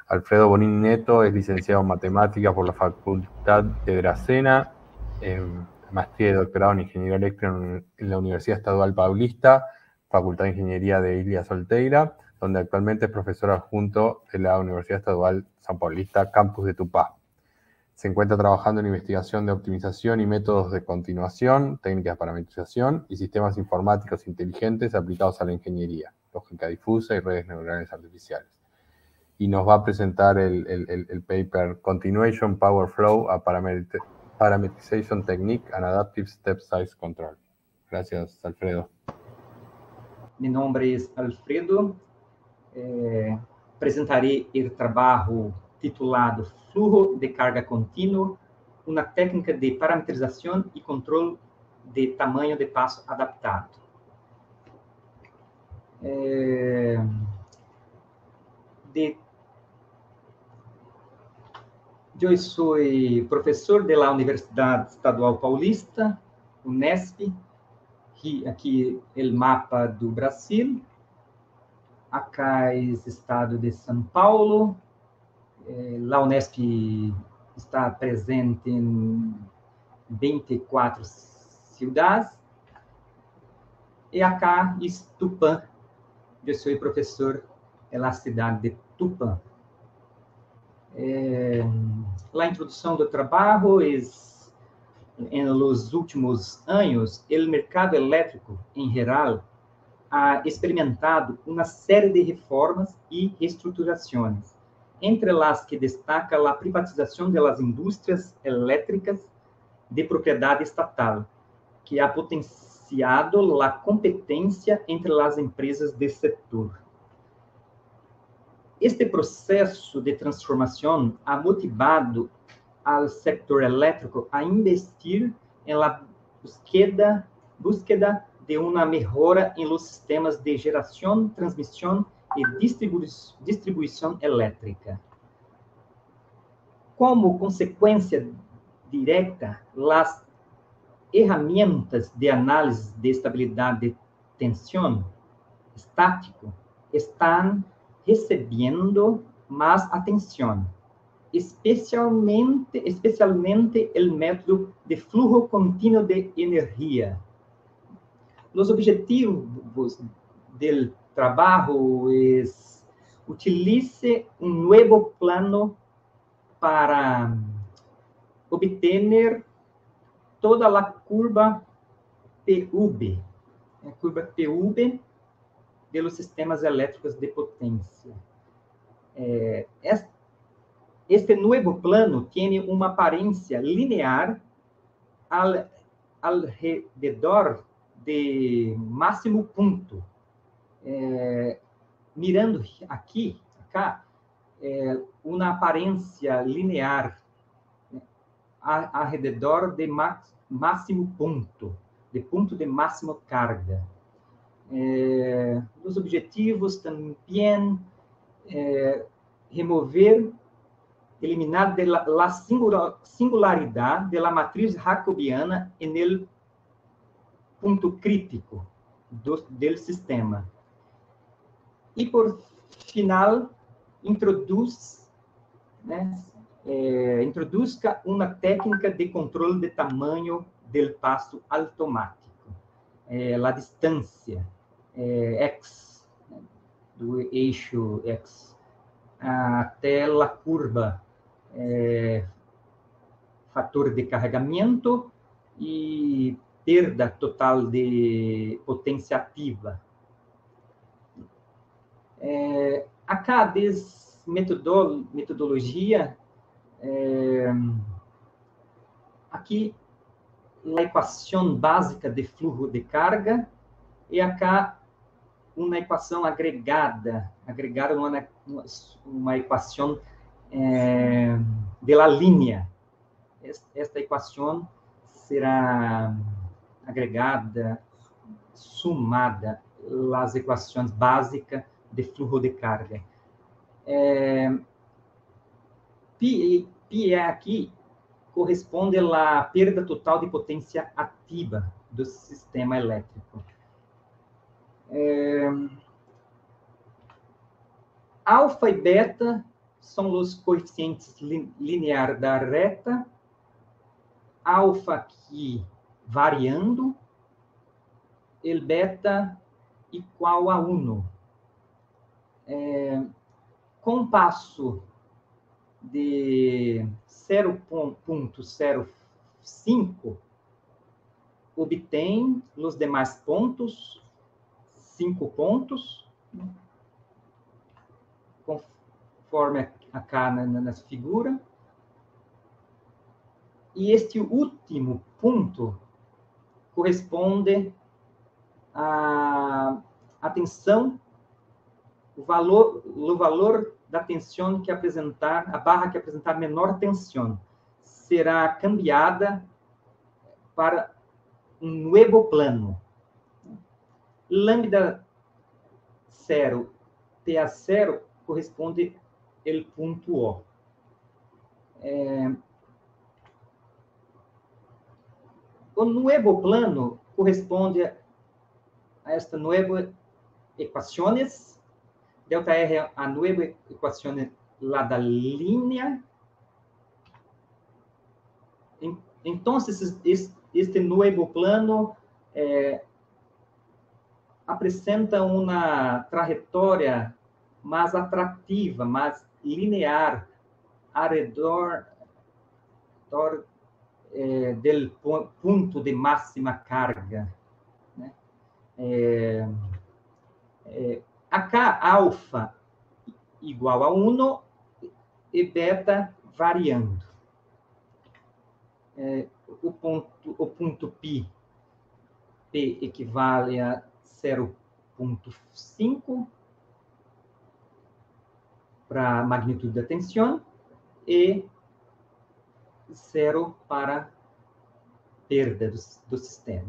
Alfredo Bonini Neto es licenciado en Matemáticas por la Facultad de Dracena, maestría y doctorado en Ingeniería Eléctrica en la Universidad Estadual Paulista, Facultad de Ingeniería de Ilia Solteira, donde actualmente es profesor adjunto de la Universidad Estadual San Paulista, campus de Tupá. Se encuentra trabajando en investigación de optimización y métodos de continuación, técnicas de parametrización y sistemas informáticos inteligentes aplicados a la ingeniería, lógica difusa y redes neuronales artificiales. Y nos va a presentar el paper Continuation Power Flow a Parameterization Technique and Adaptive Step Size Control. Gracias, Alfredo. Meu nome é Alfredo. Apresentarei o trabalho titulado Fluxo de Carga Contínuo, uma técnica de parametrização e controle de tamanho de passo adaptado. Eu sou professor da Universidade Estadual Paulista, Unesp, aqui o mapa do Brasil, acá é o estado de São Paulo, a Unesp está presente em 24 cidades, e acá é Tupã, eu sou professor na cidade de Tupã. A introdução do trabalho é, nos últimos anos, o mercado elétrico, em geral, ha experimentado uma série de reformas e reestruturações, entre as que destaca a privatização das indústrias elétricas de propriedade estatal, que ha potenciado a competência entre as empresas do setor. Este processo de transformação ha motivado ao setor elétrico a investir em la búsqueda de uma melhora em los sistemas de geração, transmissão e distribuição elétrica. Como consequência direta, as ferramentas de análise de estabilidade de tensão estático estão recebendo mais atenção, especialmente o método de fluxo contínuo de energia. Os objetivos do trabalho é utilize novo plano para obter toda a curva PUB, a curva PUB dos sistemas elétricos de potência. Este novo plano tem uma aparência linear ao redor de máximo ponto. Mirando acá, uma aparência linear ao redor de máximo ponto, de ponto de máxima carga. Os objetivos também eliminar a singularidade da matriz jacobiana no ponto crítico do sistema. E, por final, introduzca uma técnica de controle de tamanho do passo automático. A distância x, do eixo x, até a curva, fator de carregamento e perda total de potência ativa. Acá, des metodologia, aqui a equação básica de fluxo de carga, e acá uma equação agregada uma equação de la linha. Esta equação será agregada, sumada as equações básicas de fluxo de carga. Pi aqui corresponde à perda total de potência ativa do sistema elétrico. Alfa e beta são os coeficientes lineares da reta, alfa aqui variando, el beta igual a 1. Com passo de 0,05, obtém os demais pontos, 5 pontos, conforme acá nessa figura. E este último ponto corresponde à tensão, o valor da tensão que apresentar, a barra que apresentar menor tensão, será cambiada para um novo plano. Lambda 0, TA0, corresponde ao ponto O. O novo plano corresponde a esta nova equações. Delta R é a nova equação lá da linha. Então, este novo plano apresenta uma trajetória mais atrativa, mais linear, ao redor do ponto de máxima carga. Né? Acá, alfa igual a 1 e beta variando. O ponto P equivale a 0,5 para a magnitude da tensão e 0 para perda do sistema.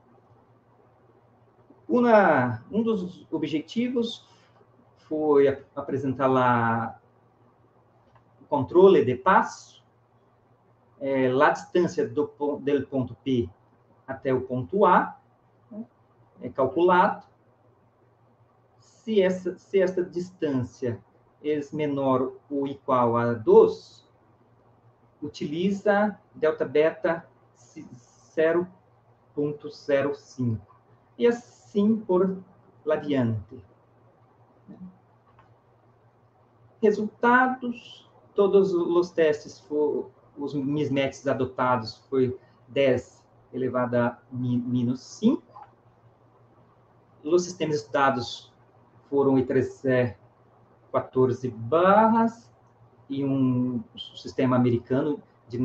Um dos objetivos foi apresentar lá o controle de passo, a distância do ponto P até o ponto A, é calculado. Se esta distância é menor ou igual a 2, utiliza delta beta 0,05. E assim por adiante. Resultados: todos os testes, os mismatches adotados foi 10 elevado a menos 5. Os sistemas estudados foram I3C 14 barras e um sistema americano de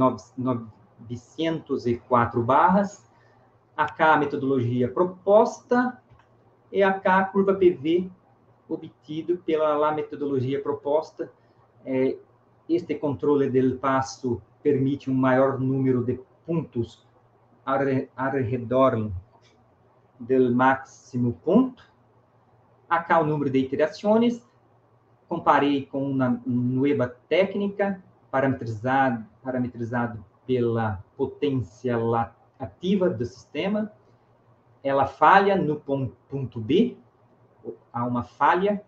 904 barras. Acá a metodologia proposta e acá a curva PV obtido pela metodologia proposta. Este controle do passo permite um maior número de pontos ao redor do máximo ponto. Acá o número de iterações. Comparei com uma nova técnica parametrizado pela potência ativa do sistema. Ela falha no ponto B, há uma falha.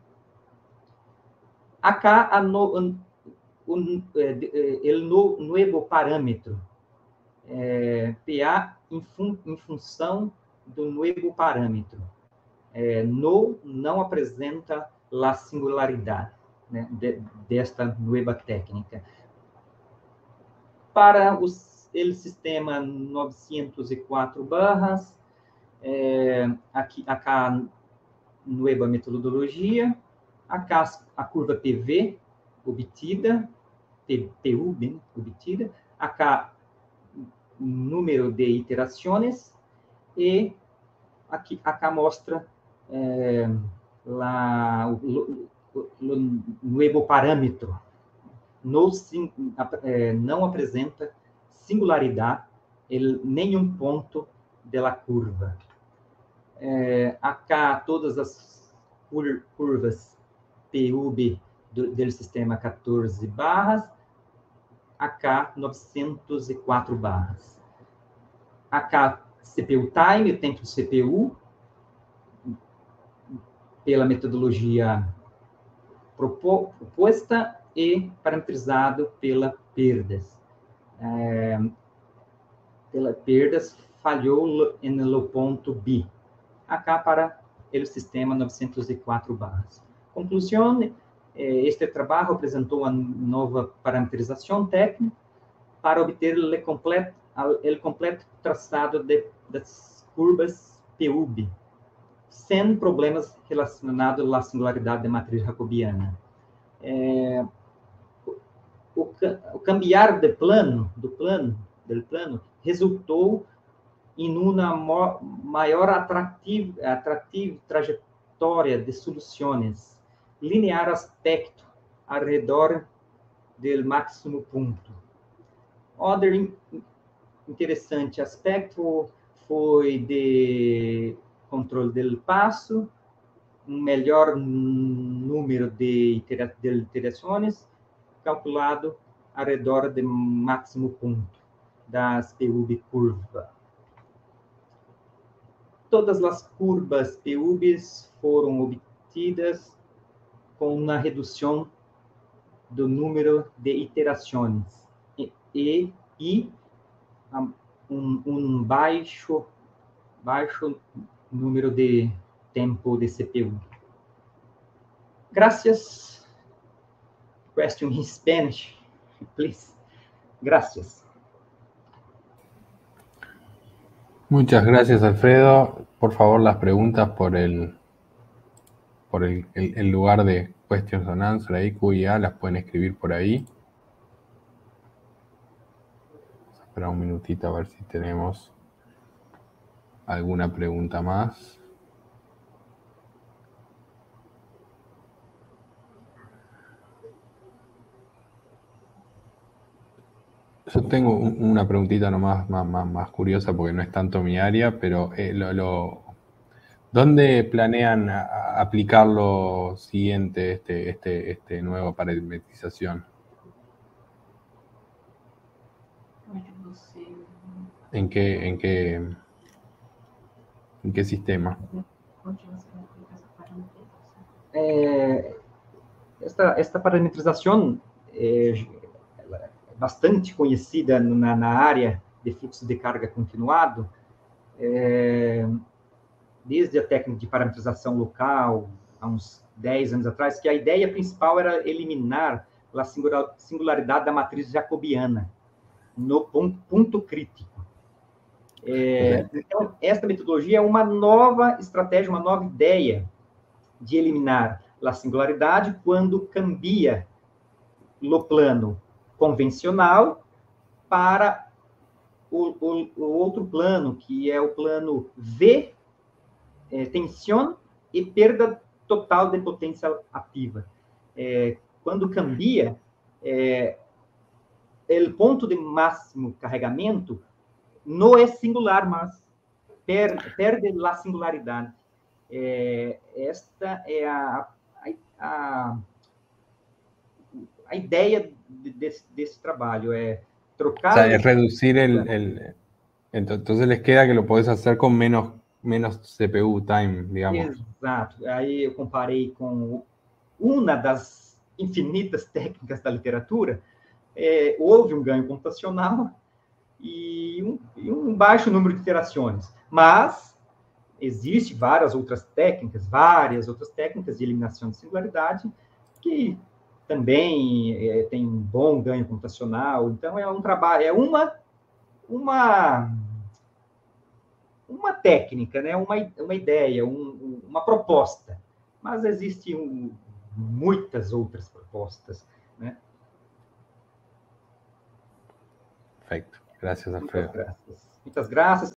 Acá, o novo parâmetro, PA em função do novo parâmetro. Não apresenta a singularidade, né, desta nova técnica. Para o sistema 904 barras, acá nova metodologia, acá a curva PV obtida, PU bem obtida, acá número de iterações e acá mostra o novo parâmetro. Não apresenta singularidade em nenhum ponto da curva. Acá todas as curvas PUB do sistema 14 barras, acá 904 barras. Acá CPU time, o tempo do CPU, pela metodologia proposta, e parametrizado pela perdas. Pela perdas, falhou no ponto B. Acá para o sistema 904 barras. Conclusão, este trabalho apresentou uma nova parametrização técnica para obter o completo traçado das curvas PUB, sem problemas relacionados à singularidade da matriz jacobiana. O cambiar do plano resultou em uma maior atrativa trajetória de soluções linear aspecto ao redor do máximo ponto. Outro interessante aspecto foi de controle do passo, um melhor número de iterações calculado ao redor do máximo ponto das PUB curva. Todas as curvas PUBs foram obtidas com uma redução do número de iterações e um baixo número de tempo de CPU. Gracias. Question in Spanish, please. Gracias. Muchas gracias, Alfredo. Por favor, las preguntas por el lugar de Questions and Answers, ahí Q&A, las pueden escribir por ahí. Vamos a esperar un minutito a ver si tenemos alguna pregunta más. Yo tengo una preguntita nomás más curiosa porque no es tanto mi área, pero ¿dónde planean aplicar lo siguiente, este nueva parametrización? ¿En qué sistema? Esta parametrização é bastante conhecida na área de fluxo de carga continuado, desde a técnica de parametrização local, há uns 10 anos atrás, que a ideia principal era eliminar a singularidade da matriz jacobiana no ponto crítico. Então, esta metodologia é uma nova estratégia, uma nova ideia de eliminar a singularidade quando cambia o plano convencional para o outro plano, que é o plano V, tensão e perda total de potência ativa. Quando cambia, o ponto de máximo carregamento não é singular, mas perde a singularidade. Esta é a ideia desse trabalho, trocar... O sea, es reducir entonces les queda que lo podés hacer con menos CPU time, digamos. Exato. Aí eu comparei com uma das infinitas técnicas da literatura. Houve um ganho computacional e um baixo número de iterações. Mas existem várias outras técnicas de eliminação de singularidade que também tem um bom ganho computacional. Então, é um trabalho, é uma técnica, né? uma ideia, uma proposta. Mas existem muitas outras propostas, né? Perfeito. Gracias, Alfredo. Muitas graças.